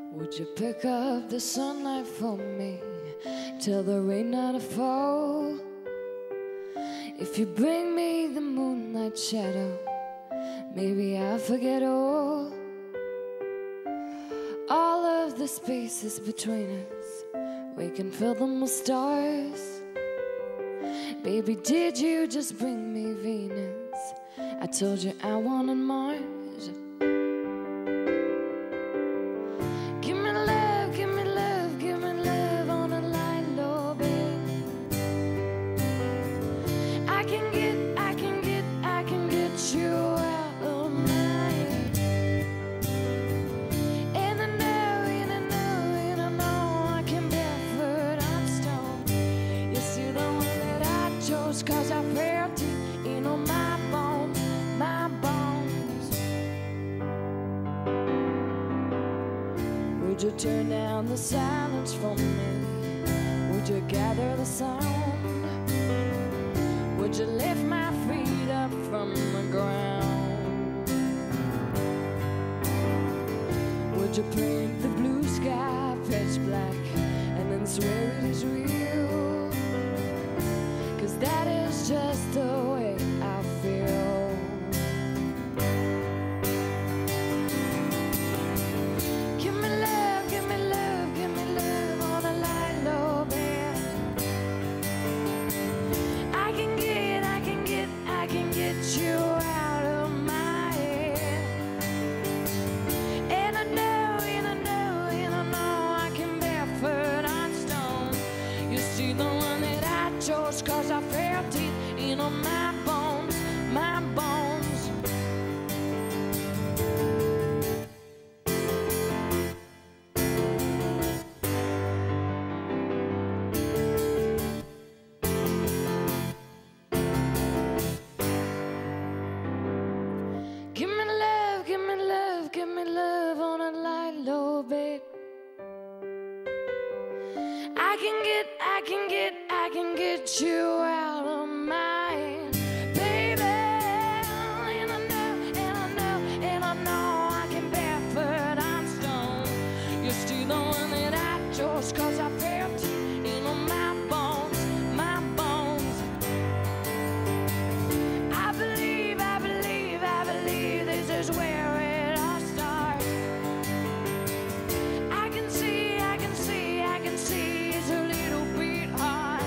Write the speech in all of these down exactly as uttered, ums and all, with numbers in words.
Would you pick up the sunlight for me? Tell the rain not to fall. If you bring me the moonlight shadow, maybe I'll forget all. All of the spaces between us, we can fill them with stars. Baby, did you just bring me Venus? I told you I wanted Mars. Give me love, give me love, give me love on a light low, babe. I can get, I can get, I can get you out of my head. And I know, and I know, and I know I can barefoot on stone. You see the one that I chose, cause I felt it in all my bones, my bones. Would you turn down the silence for me? Would you gather the sound? Would you lift my feet up from the ground? Would you paint the blue sky pitch black and then swear it is real? Cause that is just the way I feel. Give me love, give me love, give me love on a light low bed. I can get, I can get, I can get you out of my head. And I know, and I know, and I know I can barefoot on stone. You see the one that I chose, cause I felt it in all my bones, my bones. Give me love, give me love, give me love on a light low bed. I can get, I can get, I can get you out of my head, baby. And I know, and I know, and I know I can barefoot on stone. You're still the one that I chose, cause I felt it in all my bones, my bones. I believe, I believe, I believe this is where it all starts. I can see, I can see, I can see it's a little bit hard.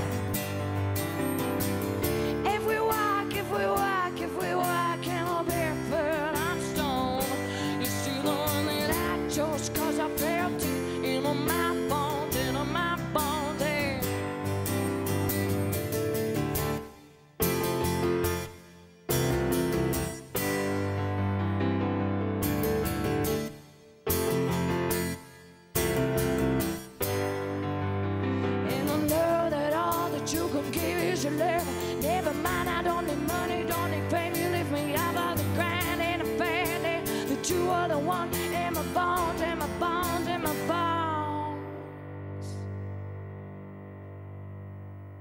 If we walk, if we walk, if we walk, and I'll barefoot on stone. You're still the one that I chose, cause I felt it in all my bones, in all my bones, yeah. And I know that all that you can give is your love. Never mind, I don't need money, don't need fame. You lift me out of the grind and the family. That you are the one